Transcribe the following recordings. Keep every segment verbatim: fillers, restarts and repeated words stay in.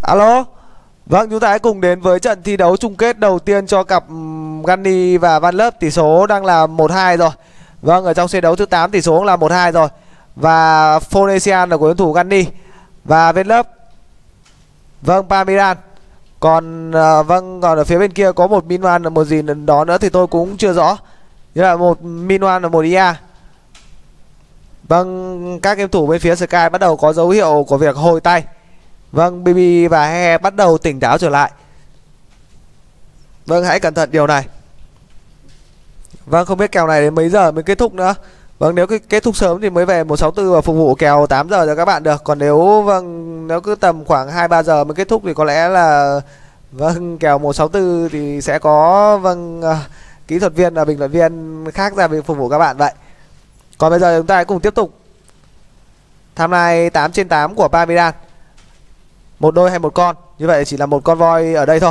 Alo. Vâng, chúng ta hãy cùng đến với trận thi đấu chung kết đầu tiên cho cặp Gunny và Van Lớp. Tỷ số đang là một hai rồi. Vâng, ở trong set đấu thứ tám tỷ số cũng là một hai rồi. Và Phonesian là của tuyển thủ Gunny. Và Van Lớp, vâng, Pamiran. Còn uh, vâng, còn ở phía bên kia có một Minwan là một gì đó nữa thì tôi cũng chưa rõ. Như là một Minwan là một i a. Vâng, các game thủ bên phía Sky bắt đầu có dấu hiệu của việc hồi tay. Vâng, bê bê và He bắt đầu tỉnh táo trở lại. Vâng, hãy cẩn thận điều này. Vâng, không biết kèo này đến mấy giờ mới kết thúc nữa. Vâng, nếu kết thúc sớm thì mới về một sáu tư và phục vụ kèo tám giờ cho các bạn được. Còn nếu vâng nếu cứ tầm khoảng hai ba giờ mới kết thúc thì có lẽ là vâng kèo một sáu tư thì sẽ có vâng uh, kỹ thuật viên và bình luận viên khác ra việc phục vụ các bạn vậy. Còn bây giờ chúng ta hãy cùng tiếp tục tham lai tám trên tám của Pamiran. Một đôi hay một con, như vậy chỉ là một con voi ở đây thôi.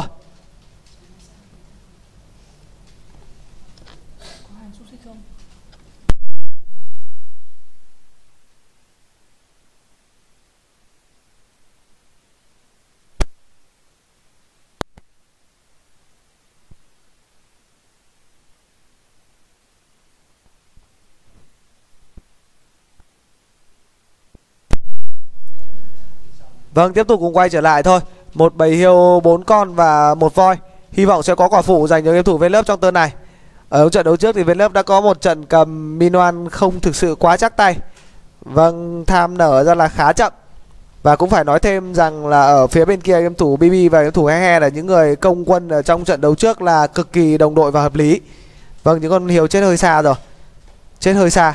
Vâng, tiếp tục cùng quay trở lại thôi. Một bầy hiêu bốn con và một voi. Hy vọng sẽ có quả phụ dành cho game thủ Van Lớp trong turn này. Ở trận đấu trước thì Van Lớp đã có một trận cầm Minwan không thực sự quá chắc tay. Vâng, tham nở ra là khá chậm. Và cũng phải nói thêm rằng là ở phía bên kia game thủ bê bê và game thủ He He là những người công quân ở trong trận đấu trước là cực kỳ đồng đội và hợp lý. Vâng, những con hiêu chết hơi xa rồi. Chết hơi xa.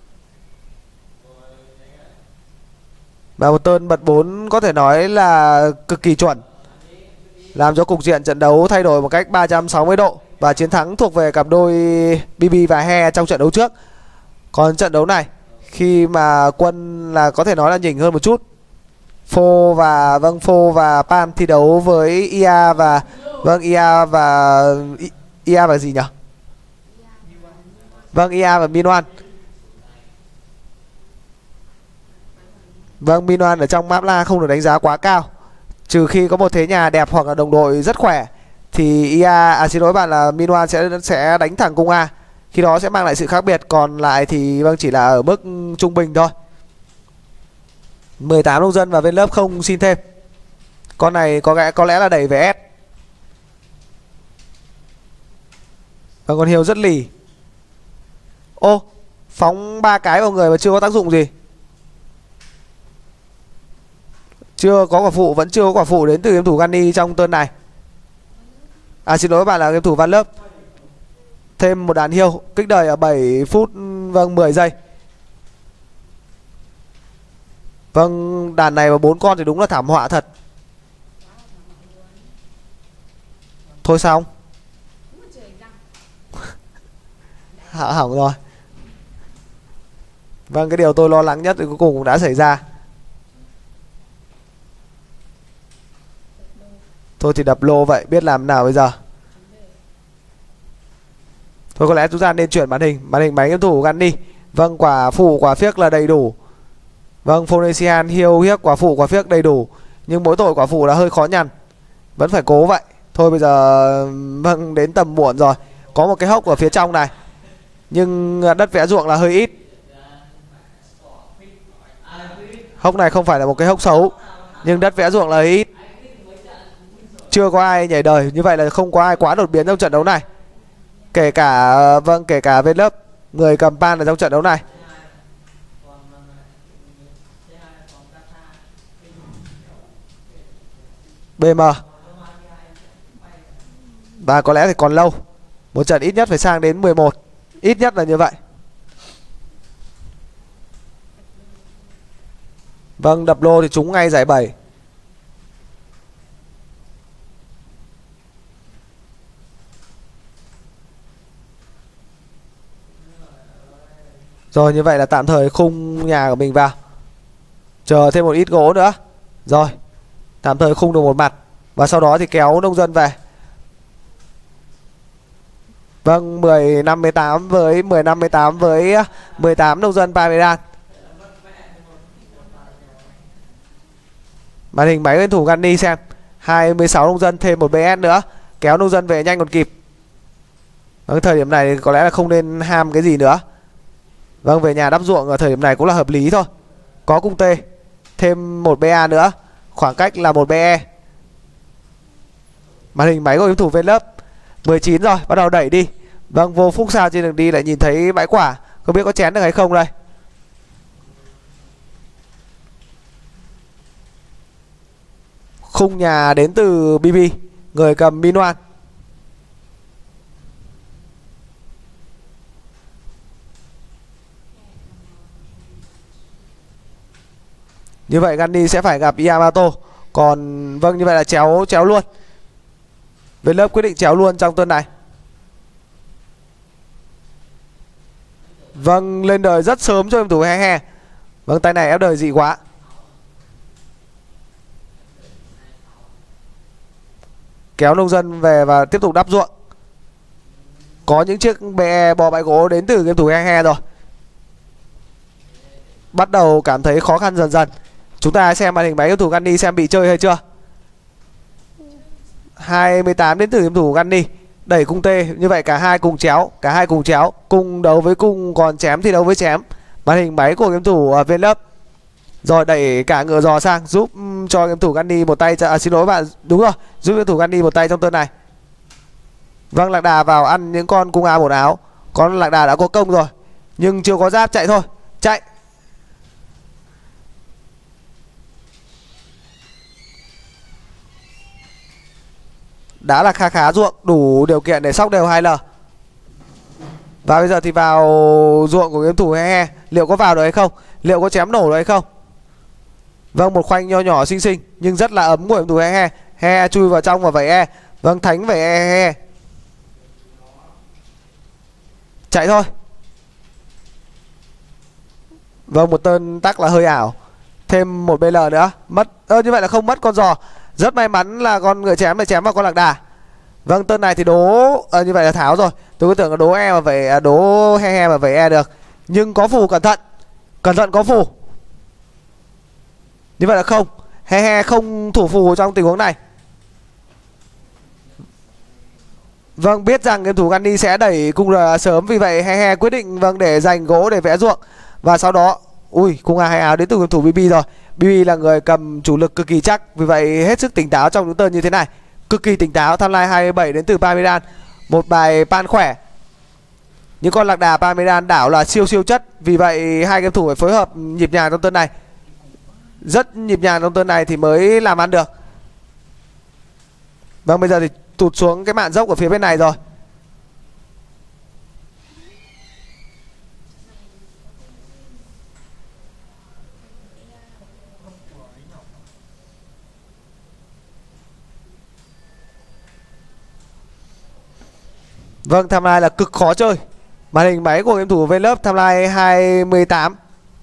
Và một turn bật bốn có thể nói là cực kỳ chuẩn, làm cho cục diện trận đấu thay đổi một cách ba trăm sáu mươi độ. Và chiến thắng thuộc về cặp đôi bê bê và He trong trận đấu trước. Còn trận đấu này khi mà quân là có thể nói là nhỉnh hơn một chút. Phô và vâng Phô và Pan thi đấu với i a và vâng i a và i a và gì nhỉ? Vâng, i a và Minwan. Vâng, Minwan ở trong map la không được đánh giá quá cao. Trừ khi có một thế nhà đẹp hoặc là đồng đội rất khỏe thì i a, à xin lỗi bạn là Minwan sẽ sẽ đánh thẳng cung A. Khi đó sẽ mang lại sự khác biệt. Còn lại thì vâng chỉ là ở mức trung bình thôi. mười tám nông dân và Van Lớp không xin thêm. Con này có lẽ, có lẽ là đẩy về S. Và con hiêu rất lì. Ô, phóng ba cái vào người mà chưa có tác dụng gì. Chưa có quả phụ, vẫn chưa có quả phụ đến từ game thủ Gunny trong turn này. À xin lỗi bạn là game thủ Van Lớp. Thêm một đàn hiêu, kích đời ở bảy phút vâng mười giây. Vâng, đàn này và bốn con thì đúng là thảm họa thật. Thôi xong. Hạ hỏng rồi. Vâng, cái điều tôi lo lắng nhất thì cuối cùng cũng đã xảy ra. Thôi thì đập lô vậy, biết làm nào bây giờ. Thôi có lẽ chúng ta nên chuyển màn hình. Màn hình máy game thủ Gunny. Vâng, quả phụ quả phiếc là đầy đủ. Vâng, Phonesian hiêu hiếc quả phụ quả phiếc đầy đủ. Nhưng mỗi tội quả phụ là hơi khó nhằn. Vẫn phải cố vậy. Thôi bây giờ vâng đến tầm muộn rồi. Có một cái hốc ở phía trong này. Nhưng đất vẽ ruộng là hơi ít. Hốc này không phải là một cái hốc xấu, nhưng đất vẽ ruộng là hơi ít. Chưa có ai nhảy đời. Như vậy là không có ai quá đột biến trong trận đấu này. Kể cả vâng kể cả Van Lớp, người cầm pan ở trong trận đấu này. bê em và có lẽ thì còn lâu. Một trận ít nhất phải sang đến mười một. Ít nhất là như vậy. Vâng, đập lô thì trúng ngay giải bảy. Rồi, như vậy là tạm thời khung nhà của mình vào. Chờ thêm một ít gỗ nữa. Rồi, tạm thời khung được một mặt. Và sau đó thì kéo nông dân về. Vâng, mười năm mươi tám với mười năm mươi tám với mười tám nông dân Pamiran. Màn hình máy game thủ Gunny xem. hai mươi sáu nông dân thêm một bê ét nữa, kéo nông dân về nhanh còn kịp. Vâng, thời điểm này có lẽ là không nên ham cái gì nữa. Vâng, về nhà đắp ruộng ở thời điểm này cũng là hợp lý thôi. Có cung T, thêm một bê a nữa, khoảng cách là một bê e. Màn hình máy của game thủ Vlove mười chín rồi, bắt đầu đẩy đi. Vâng, vô phúc sao trên đường đi lại nhìn thấy bãi quả, không biết có chén được hay không đây. Khung nhà đến từ bê bê, người cầm Minoan. Như vậy Gandhi sẽ phải gặp Yamato. Còn vâng, như vậy là chéo chéo luôn. Vlove quyết định chéo luôn trong tuần này. Vâng, lên đời rất sớm cho game thủ he he. Vâng, tay này ép đời dị quá. Kéo nông dân về và tiếp tục đắp ruộng. Có những chiếc bê e bò bãi gỗ đến từ game thủ he he rồi. Bắt đầu cảm thấy khó khăn dần dần. Chúng ta xem màn hình máy game thủ Gandhi xem bị chơi hay chưa. hai mươi tám đến từ game thủ Gandhi. Đẩy cung T, như vậy cả hai cùng chéo, cả hai cùng chéo, cung đấu với cung, còn chém thì đấu với chém. Màn hình máy của game thủ uh, Vlove. Rồi đẩy cả ngựa giò sang, giúp cho game thủ Gandhi một tay. À, xin lỗi bạn, đúng rồi, giúp game thủ Gandhi một tay trong turn này. Vâng, lạc đà vào ăn những con cung A một áo. Con lạc đà đã có công rồi, nhưng chưa có giáp, chạy thôi, chạy. Đã là khá khá ruộng, đủ điều kiện để sóc đều hai lờ. Và bây giờ thì vào ruộng của game thủ he he. Liệu có vào được hay không? Liệu có chém nổ được hay không? Vâng, một khoanh nho nhỏ xinh xinh nhưng rất là ấm của game thủ he he. He he chui vào trong và vẩy e. Vâng, thánh vẩy e he he. Chạy thôi. Vâng, một tên tắc là hơi ảo. Thêm một bê lờ nữa. Mất, ơ như vậy là không mất con giò. Rất may mắn là con ngựa chém này chém vào con lạc đà. Vâng, tên này thì đố à, như vậy là tháo rồi. Tôi cứ tưởng là đố e mà vậy à, đố he he mà vậy e được. Nhưng có phù, cẩn thận. Cẩn thận, có phù. Như vậy là không. He he không thủ phù trong tình huống này. Vâng, biết rằng game thủ Gandhi sẽ đẩy cung R sớm, vì vậy he he quyết định vâng để dành gỗ để vẽ ruộng. Và sau đó, ui, cung A hai áo đến từ game thủ bê bê rồi. bê bê là người cầm chủ lực cực kỳ chắc, vì vậy hết sức tỉnh táo trong những turn như thế này. Cực kỳ tỉnh táo. Tham lai hai mươi bảy đến từ Parmesan. Một bài pan khỏe. Những con lạc đà Parmesan đảo là siêu siêu chất, vì vậy hai game thủ phải phối hợp nhịp nhàng trong turn này. Rất nhịp nhàng trong turn này thì mới làm ăn được. Vâng, bây giờ thì tụt xuống cái mạn dốc ở phía bên này rồi. Vâng, tham lai là cực khó chơi. Màn hình máy của game thủ Vlove, tham lai hai mươi tám.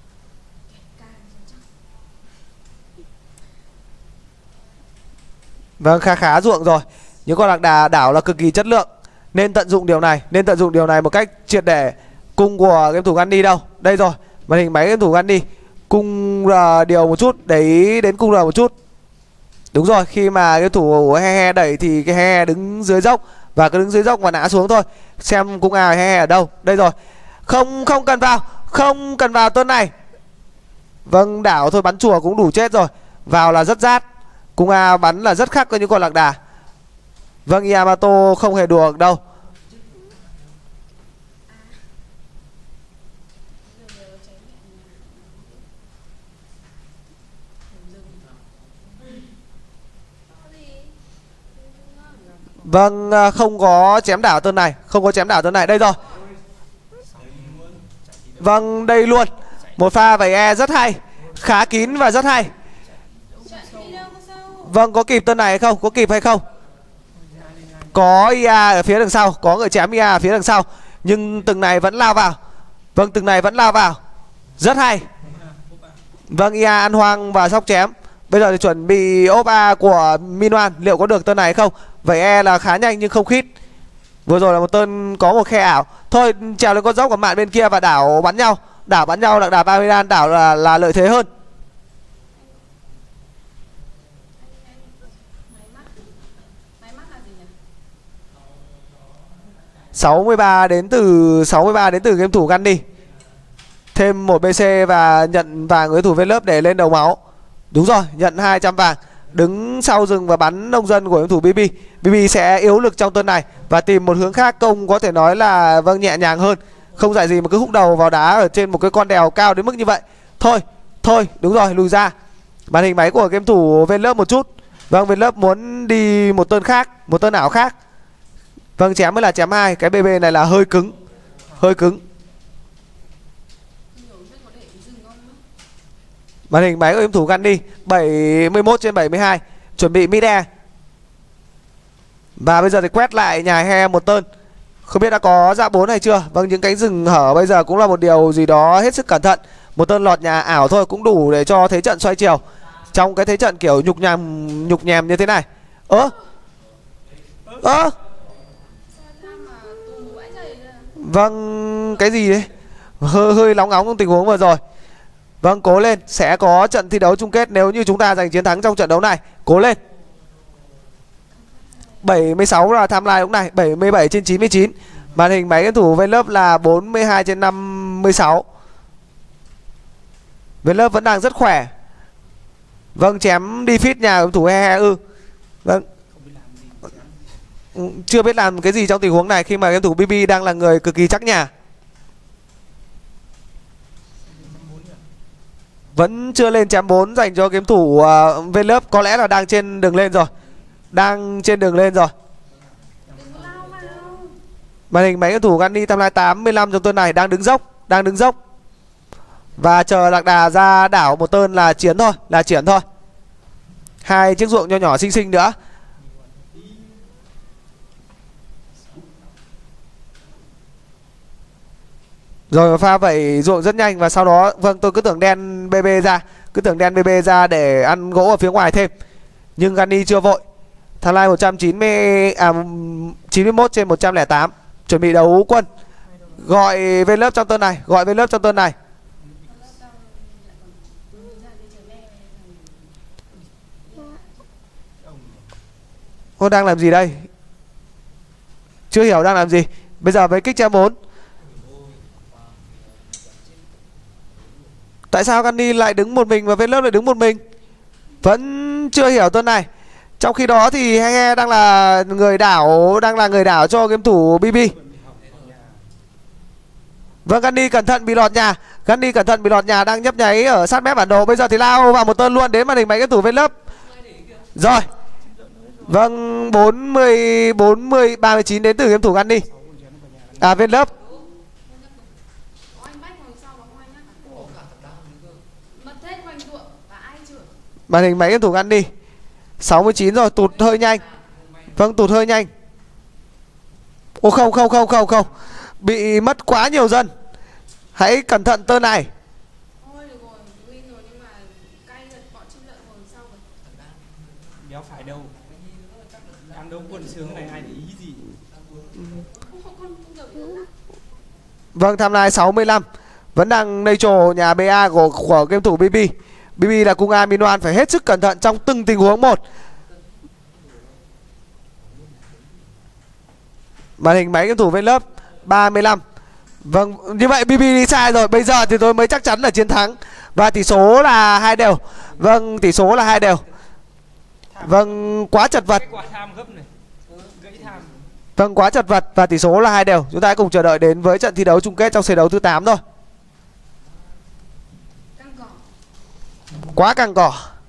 Vâng, khá khá ruộng rồi. Những con lạc đà đảo là cực kỳ chất lượng. Nên tận dụng điều này, nên tận dụng điều này một cách triệt để. Cung của game thủ Gandhi đâu? Đây rồi, màn hình máy game thủ Gandhi. Cung R điều một chút, để ý đến cung R một chút. Đúng rồi, khi mà game thủ he he đẩy thì cái he he đứng dưới dốc. Và cứ đứng dưới dốc và nã xuống thôi. Xem cung A he he ở đâu. Đây rồi. Không không cần vào. Không cần vào tuần này. Vâng, đảo thôi, bắn chùa cũng đủ chết rồi. Vào là rất rát. Cung A bắn là rất khắc với những con lạc đà. Vâng, Yamato không hề đùa được đâu. Vâng, không có chém đảo tuần này. Không có chém đảo tuần này. Đây rồi. Vâng, đây luôn. Một pha vẩy e rất hay. Khá kín và rất hay. Vâng, có kịp tuần này hay không? Có kịp hay không? Có i a ở phía đằng sau. Có người chém i a ở phía đằng sau. Nhưng từng này vẫn lao vào. Vâng, từng này vẫn lao vào. Rất hay. Vâng, i a ăn hoang và sóc chém. Bây giờ thì chuẩn bị ốp A của Minoan. Liệu có được tên này hay không? Vậy E là khá nhanh nhưng không khít. Vừa rồi là một tên có một khe ảo. Thôi trèo lên con dốc của mạn bên kia và đảo bắn nhau. Đảo bắn nhau, lạc đà Parmesan đảo là, là lợi thế hơn. sáu mươi ba đến từ sáu mươi ba đến từ game thủ Gunny. Thêm một bê xê và nhận vàng với thủ Vlove để lên đầu máu. Đúng rồi, nhận hai trăm vàng. Đứng sau rừng và bắn nông dân của game thủ bê bê. bê bê sẽ yếu lực trong tuần này và tìm một hướng khác công có thể nói là vâng nhẹ nhàng hơn. Không dạy gì mà cứ húc đầu vào đá ở trên một cái con đèo cao đến mức như vậy. Thôi, thôi, đúng rồi, lùi ra. Màn hình máy của game thủ Vlove một chút. Vâng, Vlove muốn đi một tên khác, một tên ảo khác. Vâng, chém mới là chém hai. Cái bê bê này là hơi cứng. Hơi cứng. Màn hình máy của game thủ Gunny bảy mươi mốt trên bảy mươi hai. Chuẩn bị mid air. Và bây giờ thì quét lại nhà he một tên. Không biết đã có dạ bốn hay chưa. Vâng, những cánh rừng hở bây giờ cũng là một điều gì đó hết sức cẩn thận. Một tên lọt nhà ảo thôi cũng đủ để cho thế trận xoay chiều. Trong cái thế trận kiểu nhục nhằm nhục nhèm như thế này. Ơ Ơ Vâng, cái gì đấy? Hơi, hơi nóng nóng trong tình huống vừa rồi. Vâng, cố lên. Sẽ có trận thi đấu chung kết nếu như chúng ta giành chiến thắng trong trận đấu này. Cố lên. bảy mươi sáu là timeline lúc này. bảy mươi bảy trên chín mươi chín. Màn hình máy game thủ Vlove là bốn mươi hai trên năm mươi sáu. Vlove vẫn đang rất khỏe. Vâng, chém đi fit nhà game thủ he he ư. Vâng, chưa biết làm cái gì trong tình huống này khi mà game thủ bê bê đang là người cực kỳ chắc nhà. Vẫn chưa lên chém bốn dành cho game thủ uh, Vlove. Có lẽ là đang trên đường lên rồi. Đang trên đường lên rồi. Màn hình máy game thủ Gunny timeline tám mươi lăm trong tuần này. Đang đứng dốc. Đang đứng dốc. Và chờ lạc đà ra đảo một tên là chiến thôi. Là triển thôi. Hai chiếc ruộng nho nhỏ xinh xinh nữa. Rồi pha vẩy ruộng rất nhanh. Và sau đó, vâng, tôi cứ tưởng đen bê bê ra. Cứ tưởng đen bê bê ra để ăn gỗ ở phía ngoài thêm. Nhưng Gunny chưa vội. Timeline một trăm chín mươi, à, chín mươi mốt trên một trăm lẻ tám. Chuẩn bị đấu quân. Gọi Vlove trong tên này. Gọi Vlove trong tên này. Ô, đang làm gì đây? Chưa hiểu đang làm gì. Bây giờ với kích chém bốn. Tại sao Gunny lại đứng một mình và Vlove lại đứng một mình? Vẫn chưa hiểu tên này. Trong khi đó thì he he đang là người đảo, đang là người đảo cho game thủ bê bê. Vâng, Gunny cẩn thận bị lọt nhà. Gunny cẩn thận bị lọt nhà, đang nhấp nháy ở sát mép bản đồ. Bây giờ thì lao vào một tên luôn đến màn hình máy game thủ Vlove. Rồi. Vâng, bốn mươi, bốn mươi, ba mươi chín đến từ game thủ Gunny. À, Vlove. Màn hình máy game thủ Gunny sáu mươi chín rồi, tụt hơi nhanh. Vâng, tụt hơi nhanh. Ô không không không không không. Bị mất quá nhiều dân. Hãy cẩn thận tên này. Đéo phải đâu. Đang đấu quân sướng này ai để ý gì. Vâng, timeline sáu mươi lăm. Vẫn đang neutral nhà bê a của, của game thủ bê bê. bê bê là cung A Minoan phải hết sức cẩn thận trong từng tình huống một. Màn hình máy game thủ Vlove ba mươi lăm. Vâng, như vậy bê bê đi sai rồi. Bây giờ thì tôi mới chắc chắn là chiến thắng. Và tỷ số là hai đều. Vâng, tỷ số là hai đều. Vâng, quá chật vật. Vâng, quá chật vật. Và tỷ số là hai đều. Chúng ta hãy cùng chờ đợi đến với trận thi đấu chung kết trong set đấu thứ tám thôi. Quá căng cỏ.